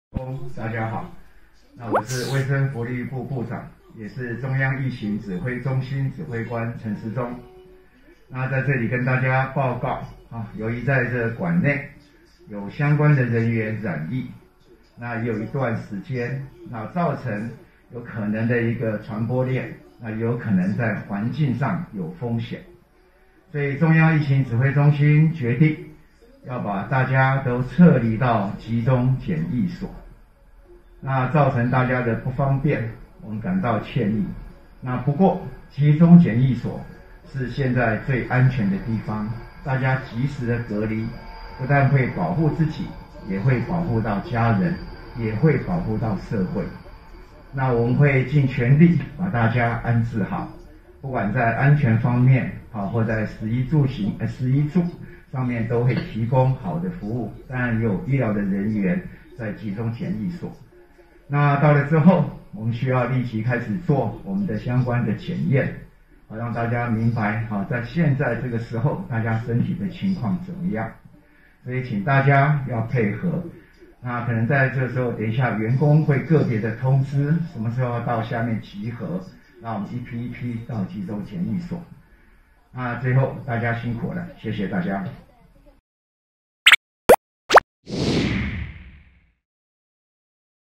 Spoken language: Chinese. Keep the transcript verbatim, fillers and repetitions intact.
大家好，那我是卫生福利部部长，也是中央疫情指挥中心指挥官陈时中。那在这里跟大家报告啊，由于在这馆内有相关的人员染疫，那也有一段时间，那造成有可能的一个传播链，那有可能在环境上有风险，所以中央疫情指挥中心决定要把大家都撤离到集中检疫所。那造成大家的不方便，我们感到歉意。那不过集中检疫所是现在最安全的地方，大家及时的隔离，不但会保护自己，也会保护到家人，也会保护到社会。那我们会尽全力把大家安置好，不管在安全方面啊，或在食衣住行、呃食衣住上面都会提供好的服务。当然有医疗的人员在集中检疫所。那到了之后，我们需要立即开始做我们的相关的检验，好让大家明白，好在现在这个时候大家身体的情况怎么样。所以请大家要配合。那可能在这个时候，等一下员工会个别的通知什么时候要到下面集合，那我们一批一批到集中检疫所。那最后大家辛苦了，谢谢大家。